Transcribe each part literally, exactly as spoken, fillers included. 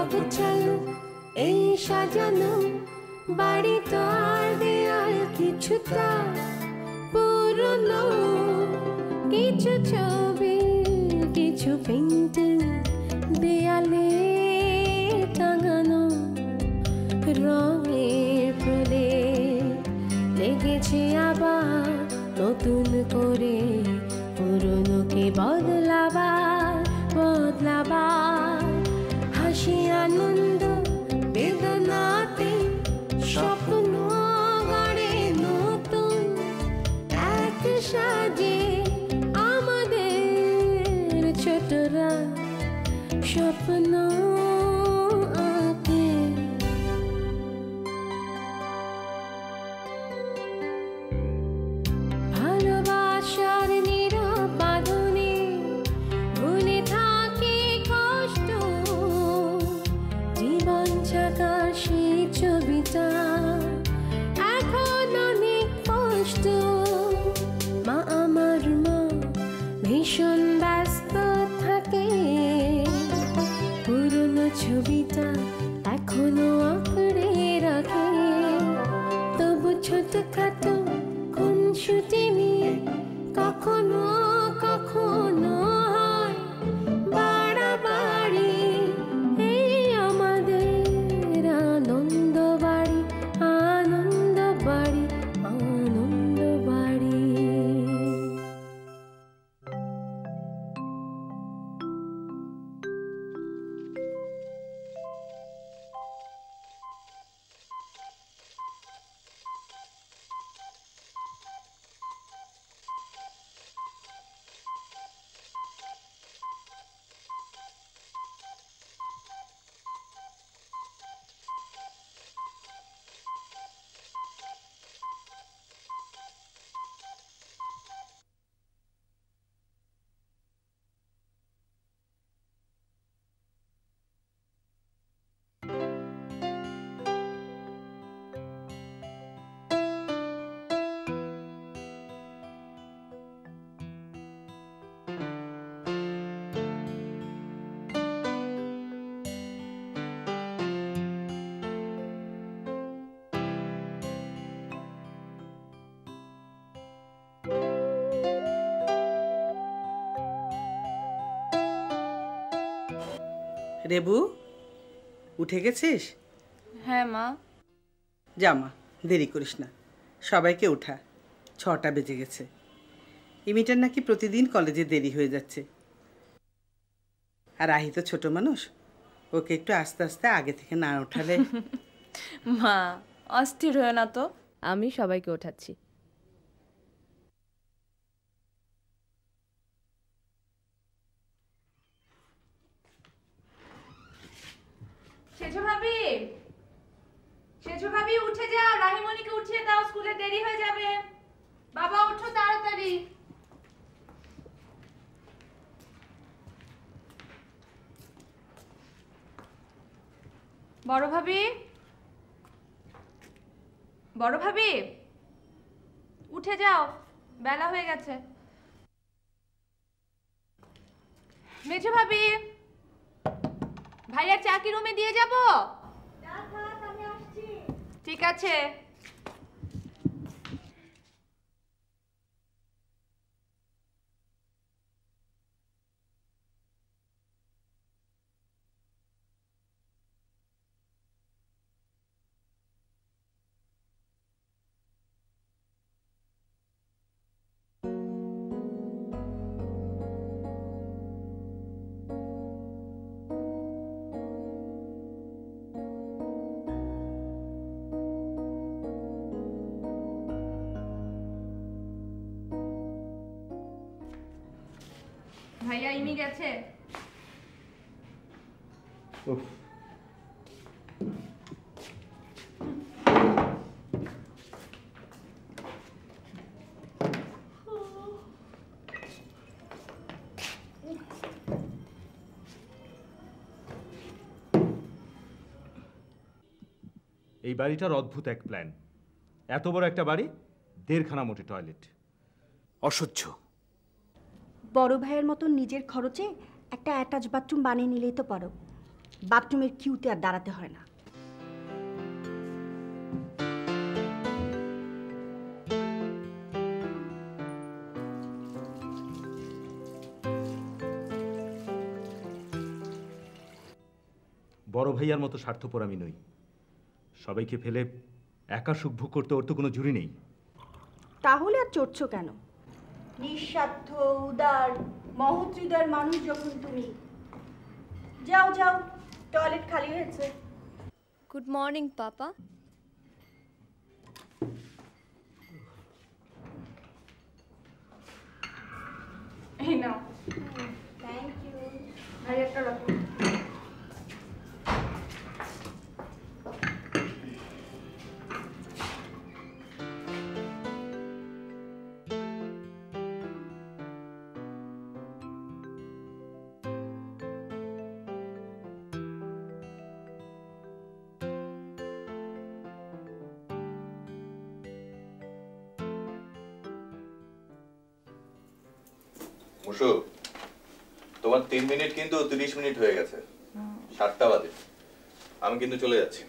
তবু চলো এই সাজানো বাড়ি তো আর দেয়াল কিছুটা পুরনো, কিছু ছবি কিছু পেন্টিং দেয়ালে টাঙানো, রঙের প্রলেপ লেগেছে আবার নতুন করে পুরনোকে বদলাবার বদলাবার। হাসি আনন্দ বেদনাতে স্বপ্ন গড়ে নতুন এক সাজে আমাদের ছোটরা স্বপ্ন আঁকে। ভালোবাসার নীরব বাঁধনে ভুলে থাকে কষ্ট, জীবন চাকার সেই ছবিটা এখন অনেক কষ্ট। মা আমার মা ভীষণ ব্যস্ত থাকে, পুরনো ছবিটা এখনো আঁকড়ে রাখে। তবু ছোটখাটো খুনসুটি নিয়ে কখনো কখনো হয় বাড়াবাড়ি। এই আমাদের আনন্দ বাড়ি আনন্দ বাড়ি আনন্দ বাড়ি। রেবু, উঠে গেছিস? হ্যাঁ মা। যা মা, দেরি করিস না, সবাইকে উঠা, ছটা বেজে গেছে। ইমিটার নাকি প্রতিদিন কলেজে দেরি হয়ে যাচ্ছে, আর আহি তো ছোট মানুষ, ওকে একটু আস্তে আস্তে আগে থেকে না ওঠালে। মা অস্থির হয়ে না তো, আমি সবাইকে ওঠাচ্ছি। সেজো ভাবি, সেজো ভাবি উঠে যাও, রাহিমণিকে উঠিয়ে দাও, স্কুলে দেরি হয়ে যাবে। বাবা ওঠো তাড়াতাড়ি। বড় ভাবি, বড় ভাবি উঠে যাও, বেলা হয়ে গেছে। মেজো ভাবি, ভাইয়া চা কি রুমে দিয়ে যাব? ঠিক আছে। ভাইয়া ইমি গেছে। এই বাড়িটার অদ্ভুত এক প্ল্যান। এত বড় একটা বাড়ি, দেড়খানা মোটে টয়লেট। অসহ্য। বড় ভাইয়ের মতো নিজের খরচে একটা অ্যাটাচ বাথরুম বানিয়ে নিলেই তো পারো। বাথরুমের কিউতে আর দাঁড়াতে হয় না। বড় ভাইয়ার মতো স্বার্থপর আমি নই। সবাইকে ফেলে একা সুখ ভোগ করতে ওর তো কোনো জুড়ি নেই। তাহলে আর চড়ছো কেন? নিঃস্বার্থ উদার মহৎ হৃদয়ের মানুষ যখন তুমি। যাও যাও, টয়লেট খালি হয়েছে। Good morning papa. এই নাও। Thank you. ভাই একটা রাখো। মুশু, তোমার তিন মিনিট কিন্তু তিরিশ মিনিট হয়ে গেছে। সাতটা বাজে। আমি কিন্তু চলে যাচ্ছি।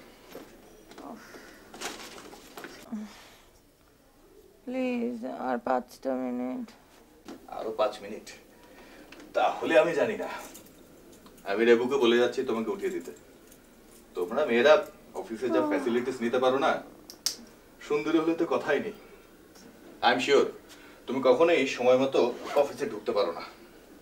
প্লিজ আর পাঁচটা মিনিট। আরো পাঁচ মিনিট? তাহলে আমি জানি না। আমি রেবুকে বলে যাচ্ছি তোমাকে উঠিয়ে দিতে। তোমরা মেয়েরা অফিসে যা ফ্যাসিলিটিস নিতে পারো না, সুন্দরী হলে তো কথাই নেই। আই এম শিওর তুমি কখনোই সময় মতো অফিসে ঢুকতে পারো না।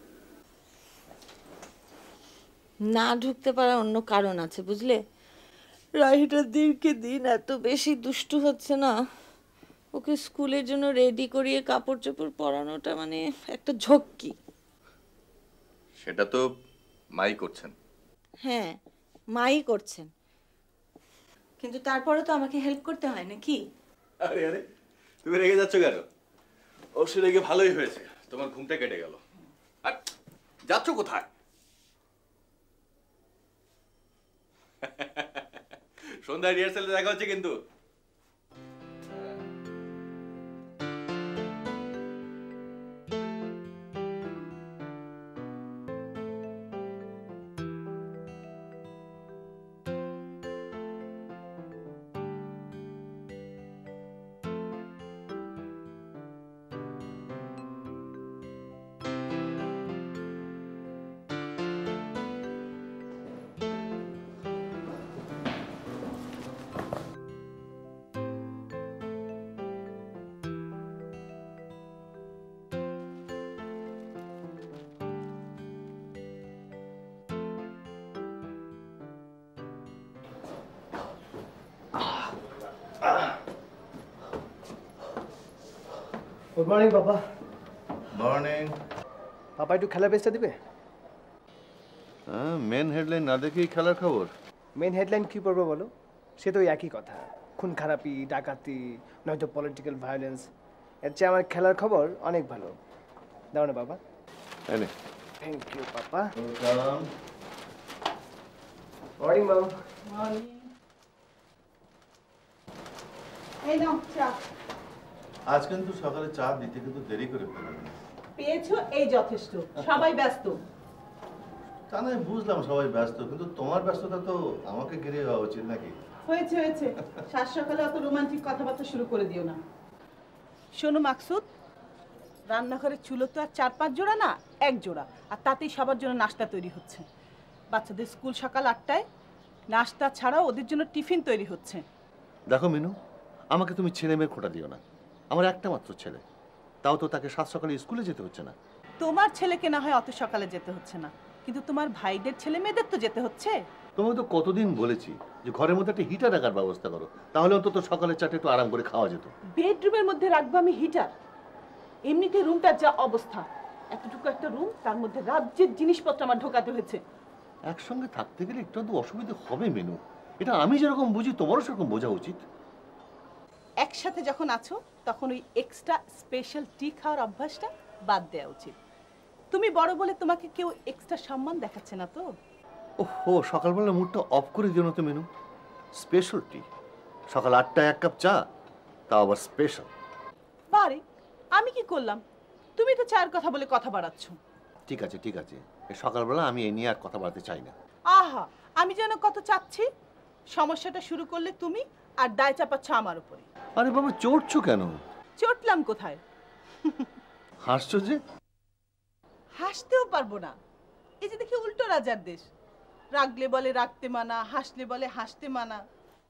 না ঢুকতে পারার অন্য কারণ আছে বুঝলে। রাহিটা দিনকে দিন এত বেশি দুষ্টু হচ্ছে না, ওকে স্কুলের জন্য রেডি করিয়ে কাপড় চোপড় পরানোটা মানে একটা ঝক্কি। সেটা তো মাই করছেন। হ্যাঁ মাই করছেন, কিন্তু তারপরে তো আমাকে হেল্প করতে হয় নাকি? আরে আরে তুমি রেগে যাচ্ছ কেন? অবশ্যই রেগে ভালোই হয়েছে, তোমার ঘুমটা কেটে গেল। আর যাচ্ছ কোথায়? সন্ধ্যায় রিহার্সালে দেখা হচ্ছে কিন্তু। Good morning papa. Morning. Papa একটু খেলা পেজটা দিবে? মেন হেডলাইন না দেখেই খেলার খবর? মেন হেডলাইন কি পড়বো বলো? সে তো ওই একই কথা, খুন খারাপি, ডাকাতি, নয়তো পলিটিক্যাল ভায়োলেন্স। এর চেয়ে আমার খেলার খবর অনেক ভালো। দাও না বাবা। Thank you papa. Morning mum. এই নাও চা। আজ কিন্তু সকালে চা দিতে কিন্তু দেরি করে ফেললাম। পেয়েছো এই যথেষ্ট, সবাই ব্যস্ত। তা নয় বুঝলাম সবাই ব্যস্ত, কিন্তু তোমার ব্যস্ততা তো আমাকে ঘিরে হওয়া উচিত নাকি? হয়েছে হয়েছে, সাত সকালে অত রোমান্টিক কথাবার্তা শুরু করে দিও না। শোনো মাকসুদ, রান্নাঘরের চুলো তো আর চার পাঁচ জোড়া না, এক জোড়া, আর তাতেই সবার জন্য নাস্তা তৈরি হচ্ছে। বাচ্চাদের স্কুল সকাল আটটায়, নাস্তা ছাড়াও ওদের জন্য টিফিন তৈরি হচ্ছে। দেখো মিনু, আমাকে তুমি ছেলে মেয়ের খোঁটা দিও না। আমার একটা মাত্র ছেলে, তাও তো তাকে সাত সকালে স্কুলে যেতে হচ্ছে না। তোমার ছেলেকে না হয় অত সকালে যেতে হচ্ছে না, কিন্তু তোমার ভাইদের ছেলে মেয়েদের তো যেতে হচ্ছে। তোমাকে তো কতদিন বলেছি যে ঘরের মধ্যে একটা হিটার রাখার ব্যবস্থা করো, তাহলে অন্তত সকালে চারটে একটু আরাম করে খাওয়া যেত। বেডরুমের মধ্যে রাখবো আমি হিটার? এমনিতে রুমটার যা অবস্থা, এতটুকু একটা রুম, তার মধ্যে রাজ্যের জিনিসপত্র আমার ঢোকাতে হয়েছে। একসঙ্গে থাকতে গেলে একটু তো অসুবিধা হবে মিনু, এটা আমি যেরকম বুঝি তোমারও সেরকম বোঝা উচিত। একসাথে যখন আছো তখন ওই এক্সট্রা স্পেশাল টি খাওয়ার অভ্যাসটা বাদ দেওয়া উচিত। তুমি বড় বলে তোমাকে কেউ এক্সট্রা সম্মান দেখাচ্ছে না তো। ওহো, সকালবেলা মুডটা অফ করে দিও না তো মিনু। স্পেশাল টি, সকাল আটটায় এক কাপ চা, তাও আবার স্পেশাল। বারে আমি কি করলাম? তুমি তো চায়ের কথা বলে কথা বাড়াচ্ছ। ঠিক আছে ঠিক আছে, এই সকালবেলা আমি এই নিয়ে আর কথা বাড়াতে চাই না। আহা, আমি যেন কত চাচ্ছি, সমস্যাটা শুরু করলে তুমি আর দায় চাপাচ্ছ আমার উপরে। আরে বাবা চড়ছো কেন? চটলাম কোথায়? হাসছো যে? হাসতেও পারবো না, এই যে দেখি উল্টো রাজার দেশ। রাগলে বলে রাখতে মানা, হাসলে বলে হাসতে মানা।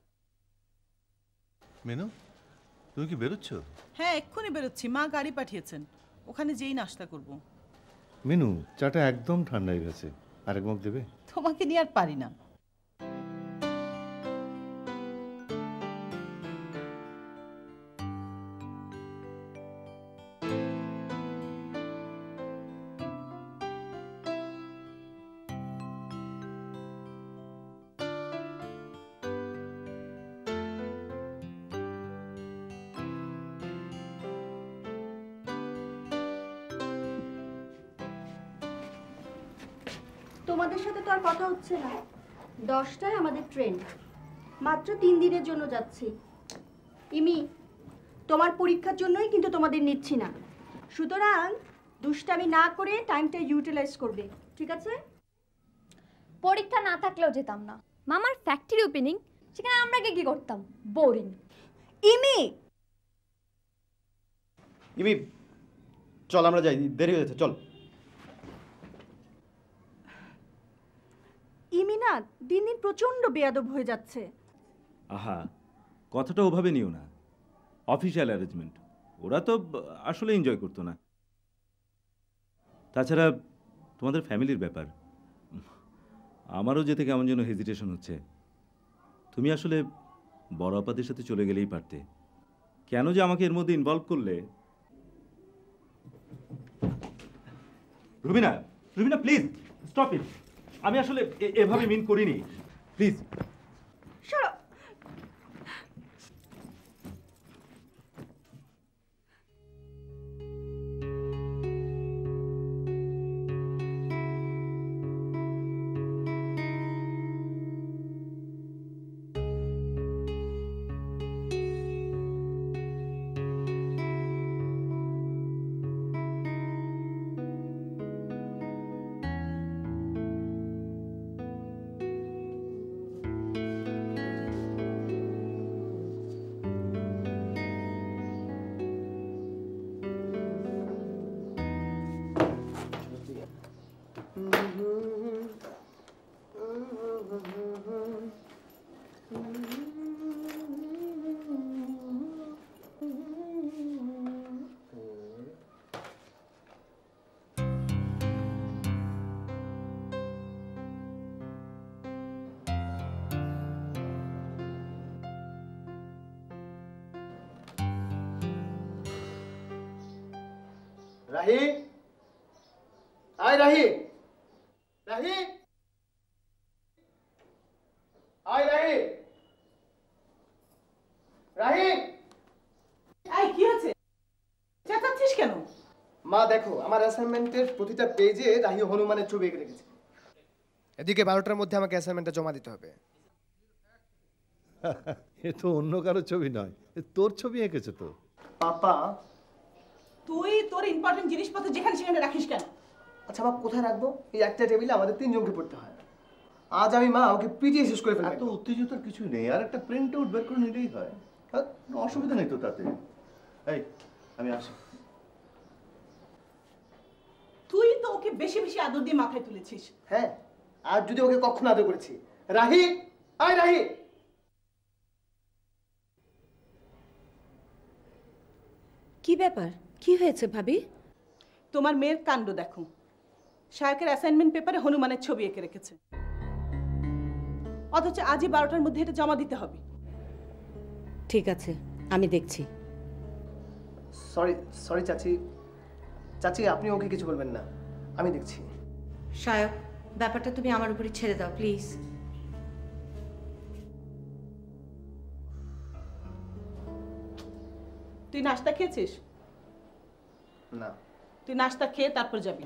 মেনু তুমি কি বেরোচ্ছ? হ্যাঁ এক্ষুনি বেরোচ্ছি, মা গাড়ি পাঠিয়েছেন, ওখানে যেই নাস্তা করব। মেনু চাটা একদম ঠান্ডা হয়ে গেছে, আরেক মগ দেবে? তোমাকে নিয়ে আর পারি না। তোমাদের সাথে তো আর কথা হচ্ছে না। দশটায় আমাদের ট্রেন, মাত্র তিন দিনের জন্য যাচ্ছি। ইমি, তোমার পরীক্ষার জন্যই কিন্তু তোমাদের নিচ্ছি না, সুতরাং দুষ্টামি না করে টাইমটা ইউটিলাইজ করবে, ঠিক আছে? পরীক্ষা না থাকলেও যেতাম না। মামার ফ্যাক্টরি ওপেনিং, সেখানে আমরা কি করতাম? বোরিং। ইমি ইমি চল আমরা যাই, দেরি হয়ে যাচ্ছে, চল। ইমি না দিন দিন প্রচন্ড বেয়াদব হয়ে যাচ্ছে। আহা, কথাটা ওভাবে নিও না। অফিসিয়াল অ্যারেঞ্জমেন্ট, ওরা তো আসলে এনজয় করতো না। তাছাড়া তোমাদের ফ্যামিলির ব্যাপার, আমারও যেতে কেমন যেন হেজিটেশন হচ্ছে। তুমি আসলে বড় আপাদের সাথে চলে গেলেই পারতে, কেন যে আমাকে এর মধ্যে ইনভলভ করলে? Rubina, Rubina please stop it. আমি আসলে এভাবে মিন করিনি, প্লিজ। সরো। রাহি, আয় রাহি, রাহি, আয় রাহি, রাহি। এই কি হচ্ছে? চেঁচাচ্ছিস কেন? মা দেখো, আমার অ্যাসাইনমেন্টের প্রতিটা পেজে রাহি হনুমানের ছবি এঁকে রেখেছে। এদিকে বারোটার মধ্যে আমাকে অ্যাসাইনমেন্টটা জমা দিতে হবে। এ তো অন্য কারো ছবি নয়, এ তোর ছবি এঁকেছে তো। পাপা, তুই তোর ইম্পর্টেন্ট জিনিসপত্র যেখানে সেখানে রাখিস কেন? আচ্ছা বাপ, কোথায় রাখবো? এই একটা টেবিলে আমাদের তিনজনকে পড়তে হয়। আজ আমি মা ওকে পিটিয়ে শেষ করে ফেলবো। এত উত্তেজিতার কিছু নেই, আর একটা প্রিন্ট আউট বের করে নিলেই হয়, কোনো অসুবিধা নেই তো তাতে। এই আমি আসি। তুই তো ওকে বেশি বেশি আদর দিয়ে মাথায় তুলেছিস। হ্যাঁ, আর যদি ওকে কখনো আদর করেছি। রাহি, আয় রাহি। কি ব্যাপার, কি হয়েছে ভাবি? তোমার মেয়ের কাণ্ড দেখো, শায়কের অ্যাসাইনমেন্ট পেপারে হনুমানের ছবি এঁকে রেখেছে, অথচ আজই বারোটার মধ্যে এটা জমা দিতে হবে। ঠিক আছে, আমি দেখছি। সরি সরি চাচি, চাচি আপনি ওকে কিছু বলবেন না, আমি দেখছি। শায়ক, ব্যাপারটা তুমি আমার উপরে ছেড়ে দাও প্লিজ। তুই নাস্তা খেয়েছিস? না। তুই নাস্তা খেয়ে তারপর যাবি।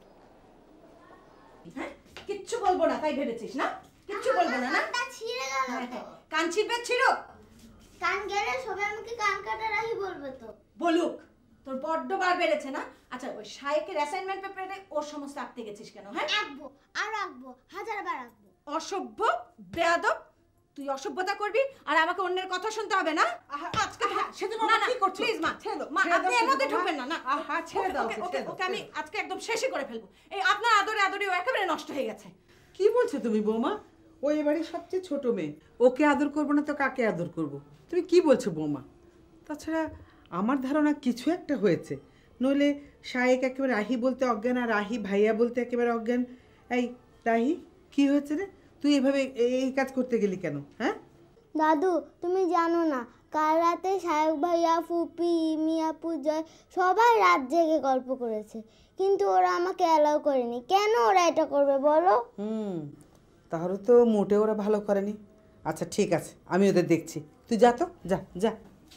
হ্যাঁ, কিচ্ছু বলবো না তাই ভেবেছিস না? কিচ্ছু বলবো না না? ছিঁড়ে গেল তো। কান ছিঁড়বে ছিঁড়ো। কান গেলে সবাই আমাকে কান কাটা রাহি বলবে তো। বলুক, তোর বড্ড বার বেড়েছে না? আচ্ছা, ওই শায়কের অ্যাসাইনমেন্ট পেপারে ওর সমস্ত আঁকতে গেছিস কেন? হ্যাঁ, আঁকবো আর আঁকবো, হাজার বার আঁকবো। অসভ্য বেয়াদব, তুই অসভ্যতা করবি আর আমাকে অন্যের কথা শুনতে হবে না? আজকে সেদিন না কি করছো? প্লিজ মা, ছেড়ে দাও, মা ছেড়ে আপনি দাও, এর মধ্যে সেদিন, ঢুকবেন না। না আহা, ছেড়ে দাও, ওকে, ওকে, ছেড়ে দাও, ওকে আমি ছেড়ে দাও। আজকে একদম শেষই করে ফেলবো। এই আপনার আদরে আদরে ও একেবারে নষ্ট হয়ে গেছে। কি বলছো তুমি বৌমা? ও এবারে সবচেয়ে ছোট মেয়ে, ওকে আদর করবো না তো কাকে আদর করব? তুমি কি বলছো বৌমা? তাছাড়া আমার ধারণা কিছু একটা হয়েছে, নইলে শায়েক একেবারে রাহি বলতে অজ্ঞান আর রাহি ভাইয়া বলতে একেবারে অজ্ঞান। এই রাহি, কি হয়েছে রে? তুই এভাবে এই কাজ করতে গেলি কেন? হ্যাঁ দাদু, তুমি জানো না কাল রাতে শায়ক ভাইয়া, ফুপি, মিয়া, পূজয় সবাই রাত জেগে গল্প করেছে, কিন্তু ওরা আমাকে অ্যালাউ করেনি। কেন ওরা এটা করবে বলো? হুম, তাহলে তো মোটে ওরা ভালো করেনি। আচ্ছা ঠিক আছে, আমি ওদের দেখছি, তুই যা তো, যা যা।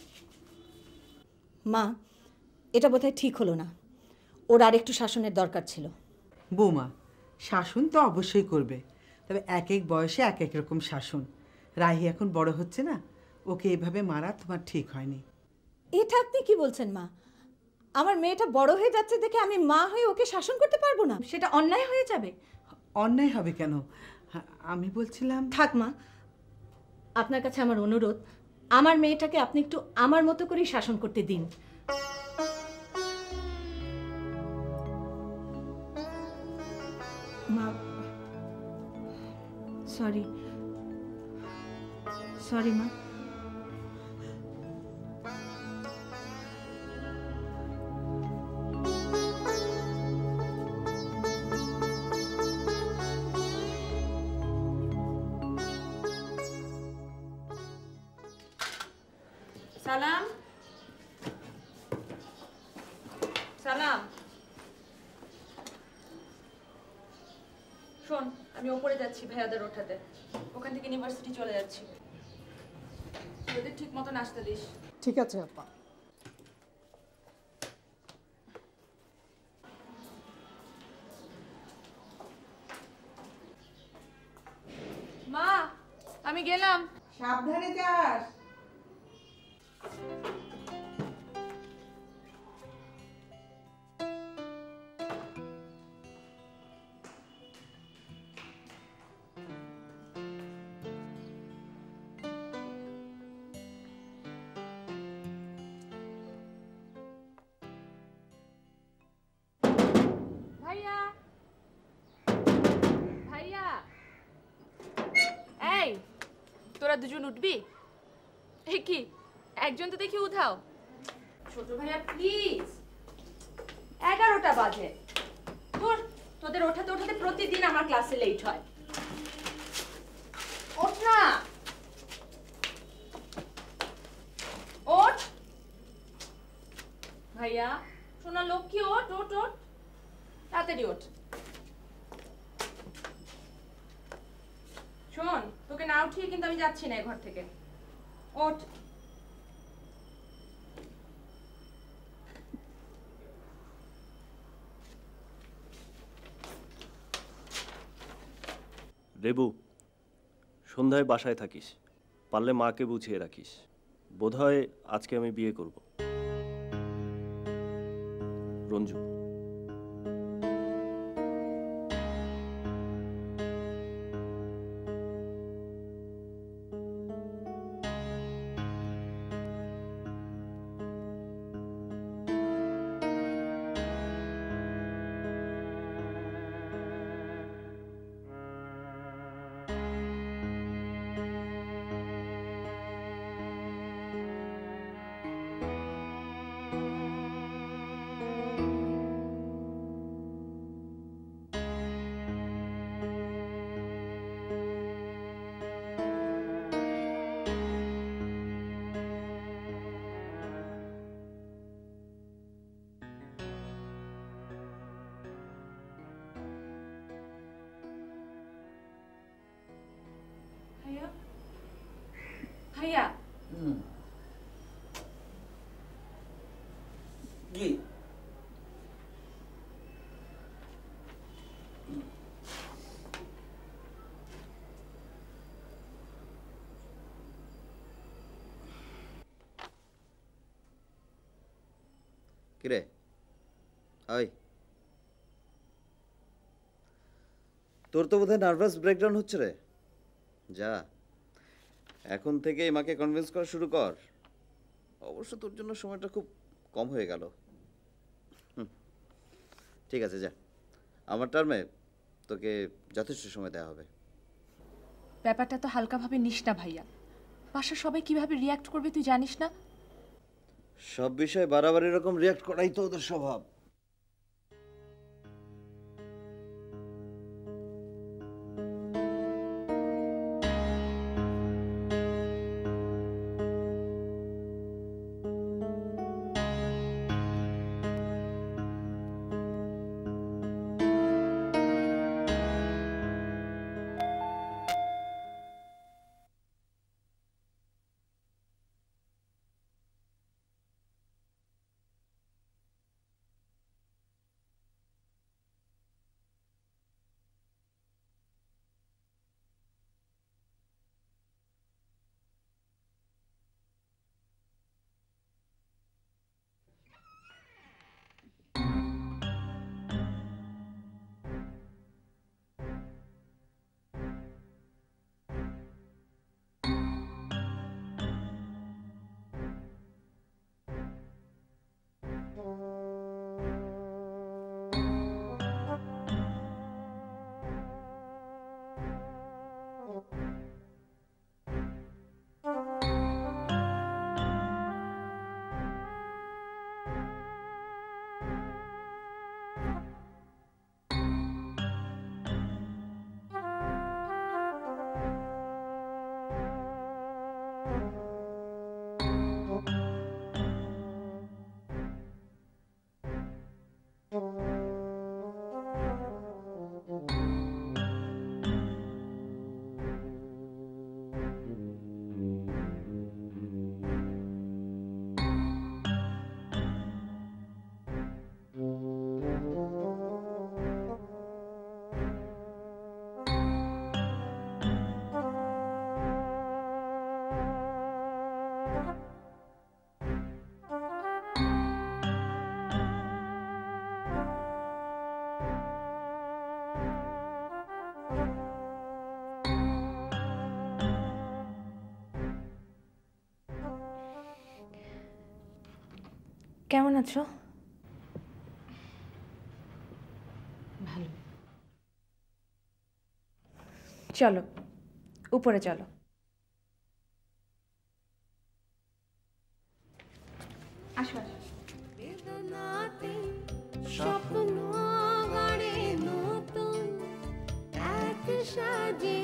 মা, এটা বোধহয় ঠিক হলো না, ওর আর একটু শাসনের দরকার ছিল। বৌমা, শাসন তো অবশ্যই করবে, তবে এক এক বয়সে এক এক রকম শাসন। রাহি এখন বড় হচ্ছে না, ওকে এভাবে মারা তোমার ঠিক হয়নি। এটা আপনি কি বলছেন মা? আমার মেয়েটা বড় হয়ে যাচ্ছে দেখে আমি মা হয়ে ওকে শাসন করতে পারবো না? সেটা অন্যায় হয়ে যাবে। অন্যায় হবে কেন? আমি বলছিলাম থাক মা, আপনার কাছে আমার অনুরোধ, আমার মেয়েটাকে আপনি একটু আমার মতো করেই শাসন করতে দিন। মা, সরি সরি মা। সালাম সালাম, শোন, আমি ওপরে যাচ্ছি ভাইয়াদের ওঠাতে, ওখান থেকে ইউনিভার্সিটি চলে যাচ্ছি। ওদের ঠিক মতো নাস্তা দিস। ঠিক আছে আপা। মা, আমি গেলাম। সাবধানে যাস। ভাইয়া, ভাইয়া, এই তোরা দুজন উঠবি? এ কি, একজন তো দেখি উঠাও। ছোট ভাইয়া প্লিজ, এগারোটা বাজে। তোর তোদের ওঠাতে ওঠাতে প্রতিদিন আমার ক্লাসে লেট হয়। ওঠ না, ওঠ ভাইয়া, সোনা লক্ষ্মী, ওঠ ওঠ ওঠ, তাড়াতাড়ি ওঠ। শোন, তোকে না উঠিয়ে কিন্তু আমি যাচ্ছি না এ ঘর থেকে। ওঠ। রেবু, সন্ধ্যায় বাসায় থাকিস, পারলে মাকে বুঝিয়ে রাখিস। বোধহয় আজকে আমি বিয়ে করব। রঞ্জু। ভাইয়া, ভাইয়া, কি কিরে ওই তোর তো বোধহয় নার্ভাস ব্রেকডাউন হচ্ছে রে। যা, এখন থেকেই মাকে কনভিন্স করা শুরু কর। অবশ্য তোর জন্য সময়টা খুব কম হয়ে গেল। ঠিক আছে, যা, আমার টার্মে তোকে যথেষ্ট সময় দেওয়া হবে। ব্যাপারটা তো হালকাভাবে নিস না ভাইয়া, বাসার সবাই কিভাবে রিয়াক্ট করবে তুই জানিস না। সব বিষয়ে বারবার এরকম রিয়াক্ট করাই তো ওদের স্বভাব। কেমন আছো? ভালো। চলো উপরে চলো। আসো আসো। স্বপ্ন গড়ে নতুন এক সাজে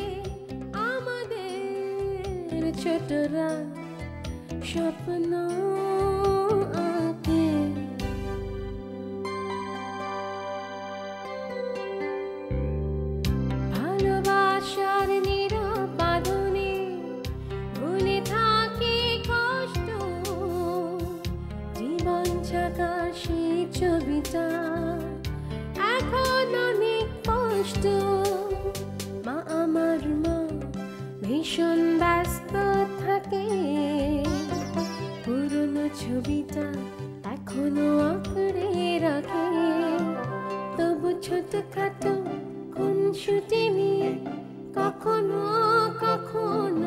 আমাদের ছোটরা স্বপ্ন আঁকে। ভালোবাসার নিরাপাদনে ভুলে থাকে কষ্ট, জীবন ছাকা সেই ছবিটা এখন অনেক কষ্ট। মা আমার মা ভীষণ ব্যস্ত থাকে, পুরনো ছবিটা এখনো আঁকড়ে রাখে। তবু ছোটখাটো কোন ছুটি নিয়ে কখনো কখনো